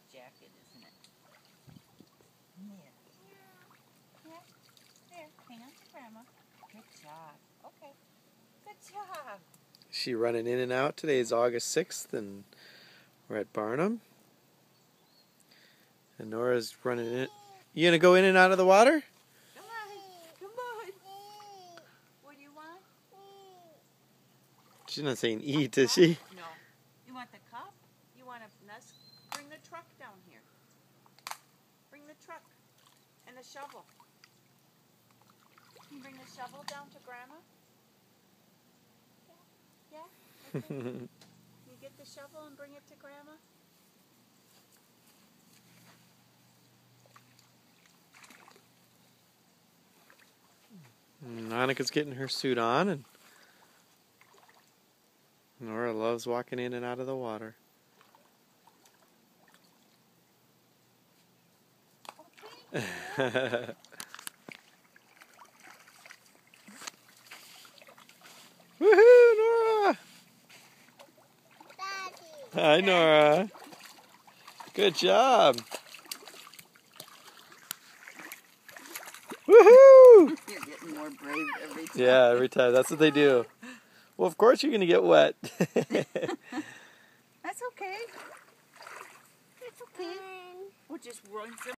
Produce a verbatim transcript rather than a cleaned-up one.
jacket, isn't it? Yeah. Yeah. There, hang on to Grandma. Good job. Okay. Good job. Is she running in and out? Today is August sixth, and we're at Barnum. And Nora's running in. You gonna go in and out of the water? Come on. Come on. What do you want? She's not saying eat, is she? No. You want the cup? You want a nest? Bring the truck down here. Bring the truck and the shovel. Can you bring the shovel down to Grandma? Yeah? Yeah? Okay. You get the shovel and bring it to Grandma? Monica's getting her suit on, and Nora loves walking in and out of the water. Okay. Woohoo, Nora! Daddy. Hi, Nora. Good job. Woohoo! You're getting more brave every time. Yeah, every time. That's what they do. Well, of course you're going to get wet. That's okay. It's okay. We'll just rinse them.